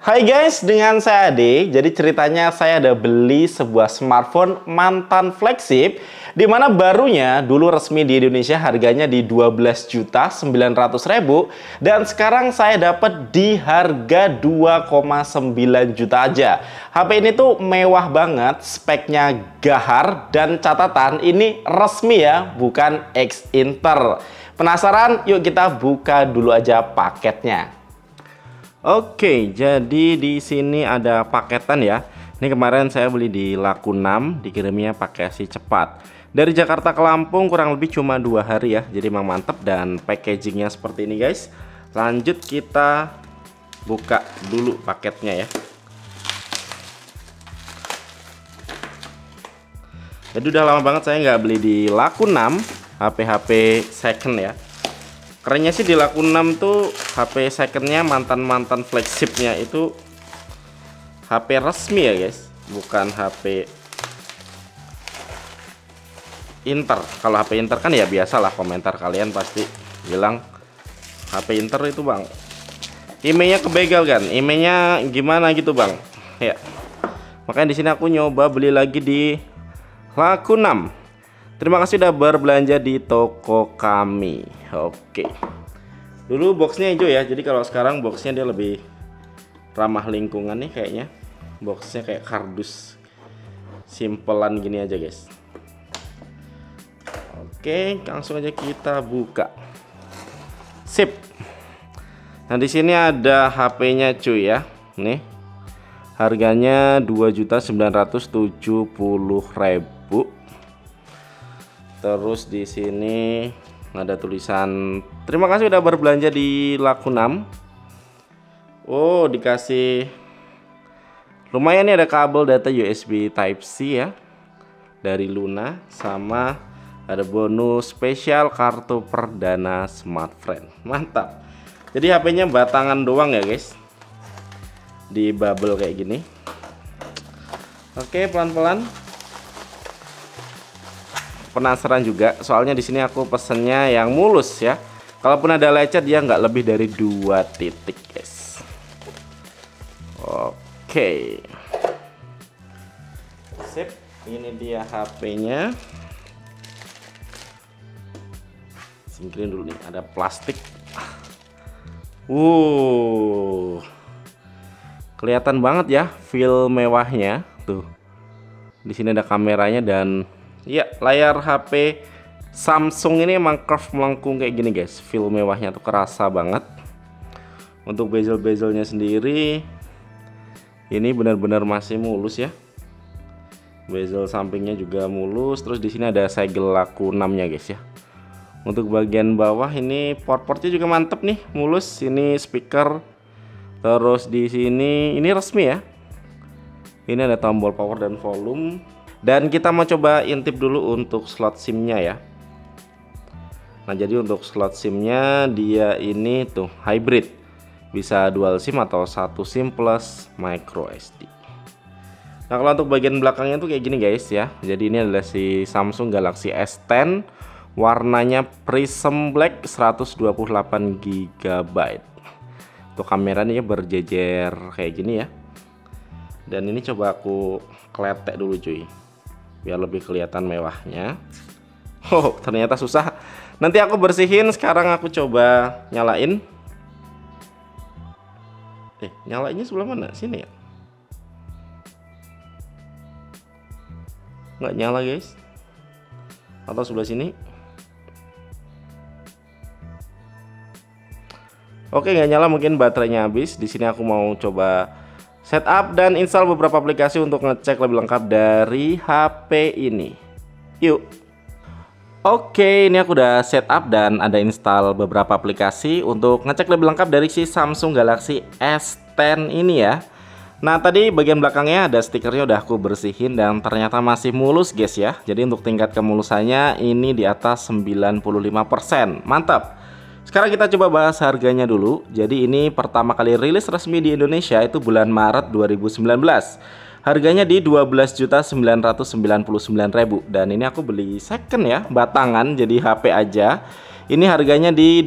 Hai guys, dengan saya Ade. Jadi ceritanya saya ada beli sebuah smartphone mantan flagship di mana barunya dulu resmi di Indonesia harganya di 12.900.000 dan sekarang saya dapat di harga 2,9 juta aja. HP ini tuh mewah banget, speknya gahar dan catatan ini resmi ya, bukan ex-Inter. Penasaran? Yuk kita buka dulu aja paketnya. Oke, jadi di sini ada paketan ya. Ini kemarin saya beli di Laku 6, dikirimnya pakai si cepat. Dari Jakarta ke Lampung kurang lebih cuma 2 hari ya. Jadi memang mantep dan packagingnya seperti ini guys. Lanjut kita buka dulu paketnya ya. Jadi udah lama banget saya nggak beli di Laku 6 HP-HP second ya. Kerennya sih di Laku 6 tuh HP secondnya mantan flagshipnya itu HP resmi ya guys, bukan HP Inter. Kalau HP Inter kan ya biasalah, komentar kalian pasti bilang HP Inter itu bang, emailnya kebegal kan, emailnya gimana gitu bang ya. Makanya di sini aku nyoba beli lagi di Laku 6. Terima kasih udah berbelanja di toko kami. Oke. Dulu boxnya hijau ya. Jadi kalau sekarang boxnya dia lebih ramah lingkungan nih kayaknya. Boxnya kayak kardus simpelan gini aja guys. Oke, langsung aja kita buka. Sip. Nah di sini ada HP-nya cuy ya. Nih. Harganya 2.970.000. Terus di sini ada tulisan terima kasih udah berbelanja di Laku 6. Oh, dikasih lumayan nih, ada kabel data USB Type-C ya dari Luna, sama ada bonus spesial kartu perdana smartphone. Mantap. Jadi HP-nya batangan doang ya guys. Di bubble kayak gini. Oke, pelan-pelan. Penasaran juga, soalnya di sini aku pesennya yang mulus ya. Kalaupun ada lecet dia nggak lebih dari 2 titik guys. Oke. Sip, ini dia HP-nya. Singkirin dulu nih, ada plastik. Kelihatan banget ya feel mewahnya tuh. Di sini ada kameranya dan ya, layar HP Samsung ini emang curve melengkung kayak gini guys. Feel mewahnya tuh kerasa banget. Untuk bezel-bezelnya sendiri ini benar-benar masih mulus ya. Bezel sampingnya juga mulus. Terus di sini ada segel Laku 6-nya guys ya. Untuk bagian bawah ini port-portnya juga mantep nih, mulus. Ini speaker. Terus di sini ini resmi ya. Ini ada tombol power dan volume. Dan kita mau coba intip dulu untuk slot SIM-nya ya. Nah, jadi untuk slot SIM-nya dia ini tuh hybrid. Bisa dual SIM atau satu SIM plus micro SD. Nah, kalau untuk bagian belakangnya tuh kayak gini guys ya. Jadi ini adalah si Samsung Galaxy S10. Warnanya Prism Black 128 GB. Untuk kameranya berjejer kayak gini ya. Dan ini coba aku kletek dulu cuy, biar lebih kelihatan mewahnya. Oh, ternyata susah. Nanti aku bersihin. Sekarang aku coba nyalain. Nyalainnya sebelah mana? Sini ya? Nggak nyala guys. Atau sebelah sini? Oke, nggak nyala, mungkin baterainya habis. Di sini aku mau coba setup dan install beberapa aplikasi untuk ngecek lebih lengkap dari HP ini. Yuk. Oke, ini aku udah setup dan ada install beberapa aplikasi untuk ngecek lebih lengkap dari si Samsung Galaxy S10 ini ya. Nah, tadi bagian belakangnya ada stikernya udah aku bersihin dan ternyata masih mulus guys ya. Jadi untuk tingkat kemulusannya ini di atas 95%. Mantap. Sekarang kita coba bahas harganya dulu. Jadi ini pertama kali rilis resmi di Indonesia itu bulan Maret 2019. Harganya di 12.999.000 dan ini aku beli second ya, batangan, jadi HP aja. Ini harganya di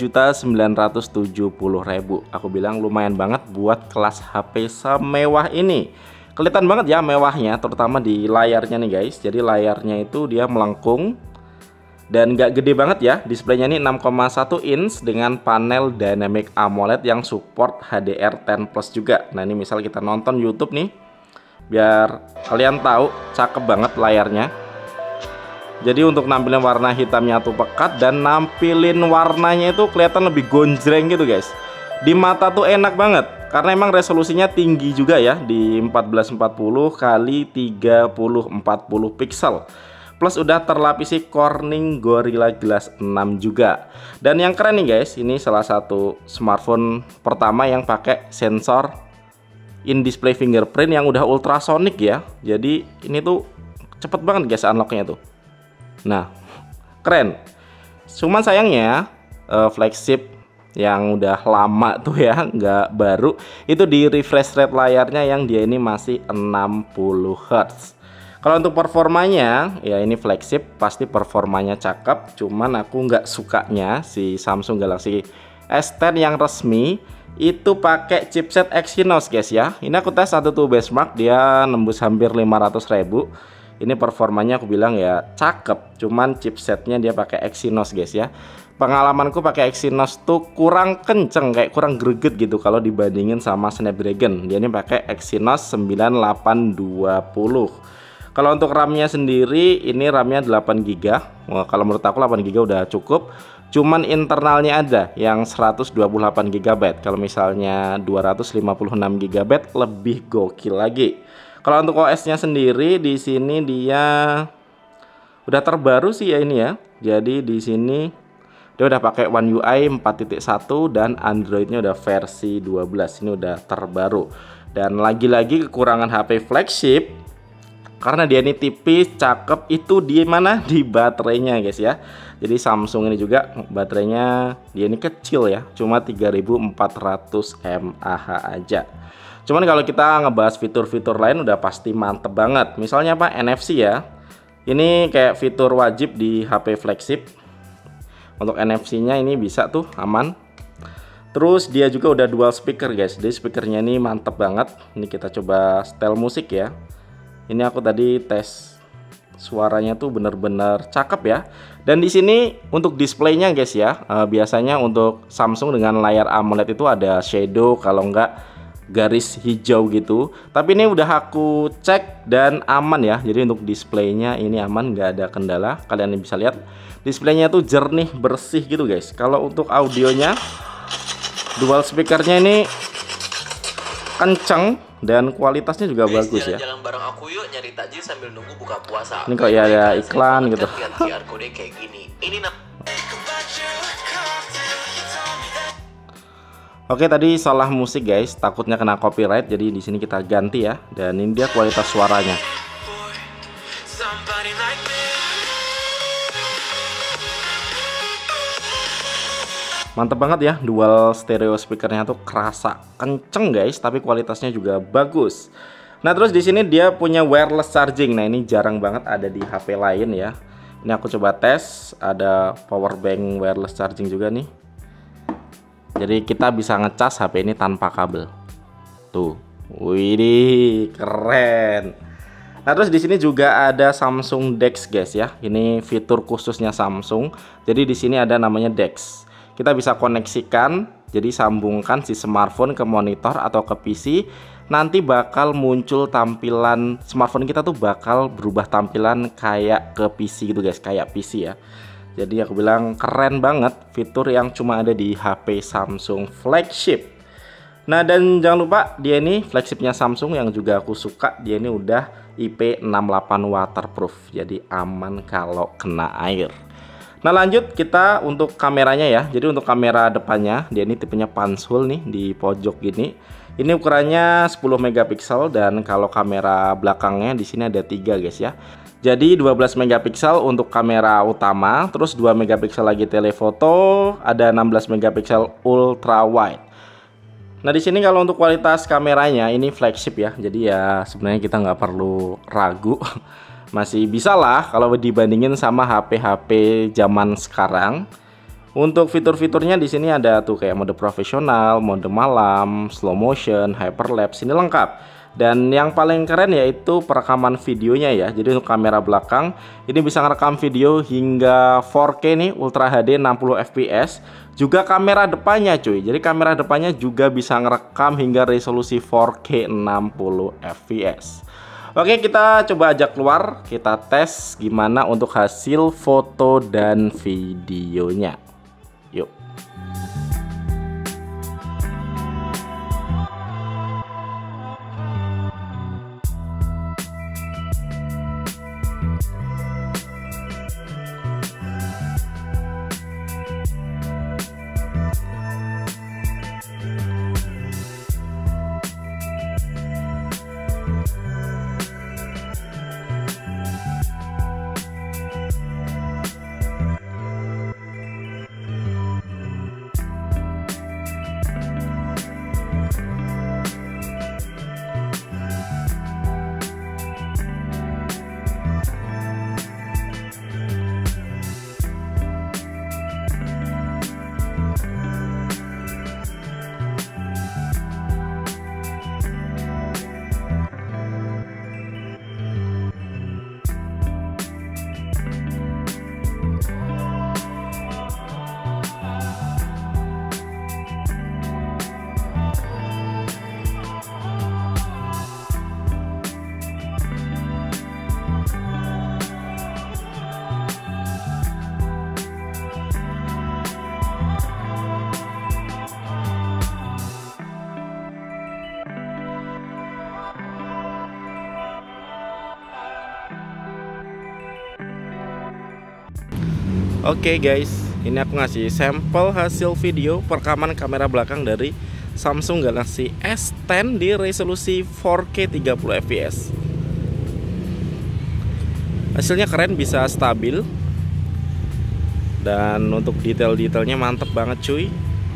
2.970.000. Aku bilang lumayan banget buat kelas HP semewah ini. Kelihatan banget ya mewahnya, terutama di layarnya nih guys. Jadi layarnya itu dia melengkung dan nggak gede banget ya. Displaynya ini 6,1 inch dengan panel Dynamic AMOLED yang support HDR10 Plus juga. Nah ini misal kita nonton YouTube nih, biar kalian tahu cakep banget layarnya. Jadi untuk nampilin warna hitamnya tuh pekat dan nampilin warnanya itu kelihatan lebih gonjreng gitu guys. Di mata tuh enak banget karena emang resolusinya tinggi juga ya di 1440 kali 3040 pixel. Plus udah terlapisi Corning Gorilla Glass 6 juga. Dan yang keren nih guys, ini salah satu smartphone pertama yang pakai sensor in-display fingerprint yang udah ultrasonic ya. Jadi ini tuh cepet banget guys unlocknya tuh. Nah, keren. Cuman sayangnya flagship yang udah lama tuh ya, nggak baru, itu di refresh rate layarnya yang dia ini masih 60 Hz. Kalau untuk performanya, ya ini flagship pasti performanya cakep. Cuman aku nggak sukanya si Samsung Galaxy S10 yang resmi itu pakai chipset Exynos guys ya. Ini aku tes satu tuh benchmark, dia nembus hampir 500.000. Ini performanya aku bilang ya cakep, cuman chipsetnya dia pakai Exynos guys ya. Pengalamanku pakai Exynos tuh kurang kenceng, kayak kurang greget gitu kalau dibandingin sama Snapdragon. Dia ini pakai Exynos 9820. Kalau untuk RAM-nya sendiri ini RAM-nya 8GB. Wah, kalau menurut aku 8GB udah cukup. Cuman internalnya ada yang 128GB. Kalau misalnya 256GB lebih gokil lagi. Kalau untuk OS-nya sendiri di sini dia udah terbaru sih ya ini ya. Jadi di sini dia udah pakai One UI 4.1 dan Android-nya udah versi 12. Ini udah terbaru. Dan lagi-lagi kekurangan HP flagship karena dia ini tipis, cakep, itu di mana? Di baterainya guys ya. Jadi Samsung ini juga baterainya dia ini kecil ya, cuma 3400 mAh aja. Cuman kalau kita ngebahas fitur-fitur lain udah pasti mantep banget. Misalnya apa? NFC ya. Ini kayak fitur wajib di HP flagship. Untuk NFC-nya ini bisa tuh aman. Terus dia juga udah dual speaker guys. Jadi speakernya ini mantep banget. Ini kita coba setel musik ya. Ini aku tadi tes suaranya tuh bener-bener cakep ya. Dan di sini untuk displaynya guys ya, biasanya untuk Samsung dengan layar AMOLED itu ada shadow, kalau enggak garis hijau gitu. Tapi ini udah aku cek dan aman ya. Jadi untuk displaynya ini aman, nggak ada kendala. Kalian bisa lihat displaynya tuh jernih, bersih gitu guys. Kalau untuk audionya, dual speakernya ini kenceng dan kualitasnya juga bagus ya. Jalan-jalan bareng aku yuk, nyari takjil sambil nunggu buka puasa. Ini kok ya ada iklan gitu. QR kode kayak gini. Ini Oke, tadi salah musik guys, takutnya kena copyright, jadi di sini kita ganti ya. Dan ini dia kualitas suaranya. Mantep banget ya, dual stereo speakernya tuh kerasa kenceng guys, tapi kualitasnya juga bagus. Nah terus di sini dia punya wireless charging. Nah ini jarang banget ada di HP lain ya. Ini aku coba tes, ada power bank wireless charging juga nih. Jadi kita bisa ngecas HP ini tanpa kabel. Tuh, widih, keren. Nah terus di sini juga ada Samsung DeX guys ya. Ini fitur khususnya Samsung. Jadi di sini ada namanya DeX. Kita bisa koneksikan, jadi sambungkan si smartphone ke monitor atau ke PC. Nanti bakal muncul tampilan smartphone kita tuh bakal berubah tampilan kayak ke PC gitu guys, kayak PC ya. Jadi aku bilang keren banget, fitur yang cuma ada di HP Samsung flagship. Nah dan jangan lupa dia ini flagshipnya Samsung yang juga aku suka, dia ini udah IP68 waterproof, jadi aman kalau kena air. Nah lanjut kita untuk kameranya ya. Jadi untuk kamera depannya dia ini tipenya pansul nih di pojok gini. Ini ukurannya 10 megapiksel dan kalau kamera belakangnya di sini ada 3 guys ya. Jadi 12 megapiksel untuk kamera utama, terus 2 megapiksel lagi telefoto, ada 16 megapiksel ultra wide. Nah di sini kalau untuk kualitas kameranya ini flagship ya. Jadi ya sebenarnya kita nggak perlu ragu. Masih bisa lah kalau dibandingin sama HP-HP zaman sekarang. Untuk fitur-fiturnya di sini ada tuh kayak mode profesional, mode malam, slow motion, hyperlapse, ini lengkap. Dan yang paling keren yaitu perekaman videonya ya. Jadi untuk kamera belakang ini bisa ngerekam video hingga 4K nih, Ultra HD 60 fps. Juga kamera depannya cuy. Jadi kamera depannya juga bisa ngerekam hingga resolusi 4K 60 fps. Oke, kita coba ajak keluar, kita tes gimana untuk hasil foto dan videonya. Yuk. Oke guys, ini aku ngasih sampel hasil video perekaman kamera belakang dari Samsung Galaxy S10 di resolusi 4K 30 fps. Hasilnya keren, bisa stabil. Dan untuk detail-detailnya mantep banget cuy.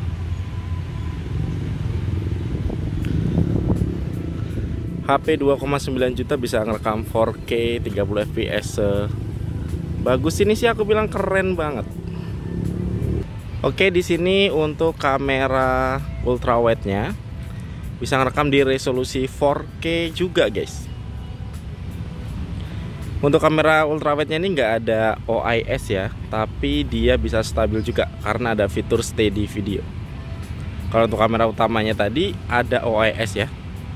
HP 2,9 juta bisa ngerekam 4K 30 fps. Bagus ini sih, aku bilang keren banget. Oke, di sini untuk kamera ultrawide-nya bisa ngerekam di resolusi 4K juga, guys. Untuk kamera ultrawide-nya ini nggak ada OIS ya, tapi dia bisa stabil juga karena ada fitur steady video. Kalau untuk kamera utamanya tadi ada OIS ya.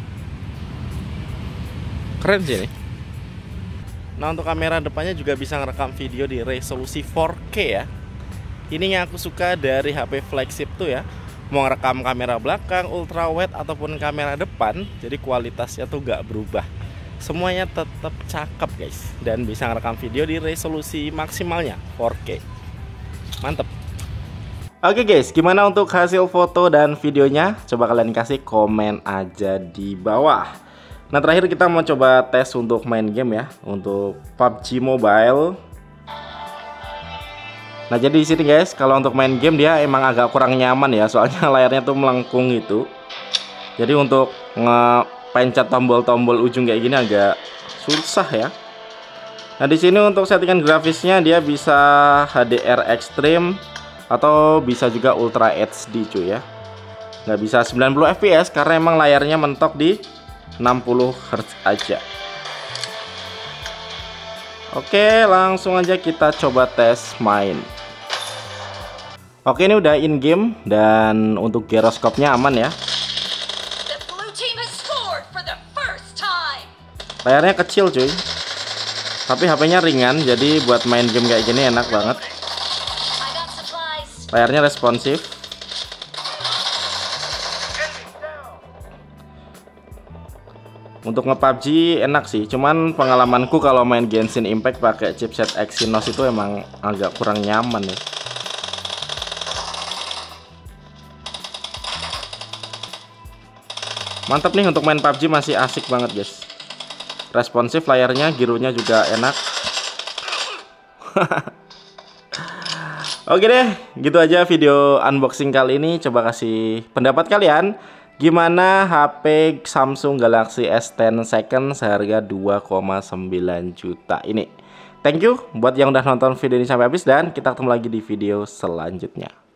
Keren sih ini. Nah, untuk kamera depannya juga bisa ngerekam video di resolusi 4K ya. Ini yang aku suka dari HP flagship tuh ya. Mau ngerekam kamera belakang, ultrawide ataupun kamera depan, jadi kualitasnya tuh gak berubah. Semuanya tetap cakep guys. Dan bisa ngerekam video di resolusi maksimalnya 4K. Mantep. Oke guys, gimana untuk hasil foto dan videonya? Coba kalian kasih komen aja di bawah. Nah, terakhir kita mau coba tes untuk main game ya, untuk PUBG Mobile. Nah, jadi di sini guys, kalau untuk main game dia emang agak kurang nyaman ya, soalnya layarnya tuh melengkung gitu. Jadi untuk ngepencet tombol-tombol ujung kayak gini agak susah ya. Nah, di sini untuk settingan grafisnya dia bisa HDR Extreme atau bisa juga Ultra HD cuy ya. Nggak bisa 90 fps karena emang layarnya mentok di 60 Hz aja. Oke, langsung aja kita coba tes main. Oke, ini udah in game dan untuk giroskopnya aman ya. Layarnya kecil cuy, tapi HP-nya ringan, jadi buat main game kayak gini enak banget. Layarnya responsif. Untuk nge-PUBG enak sih, cuman pengalamanku kalau main Genshin Impact pakai chipset Exynos itu emang agak kurang nyaman ya. Mantap nih, untuk main PUBG masih asik banget guys. Responsif layarnya, gironya juga enak. Oke deh, gitu aja video unboxing kali ini. Coba kasih pendapat kalian. Gimana HP Samsung Galaxy S10 second seharga 2,9 juta ini? Thank you buat yang udah nonton video ini sampai habis dan kita ketemu lagi di video selanjutnya.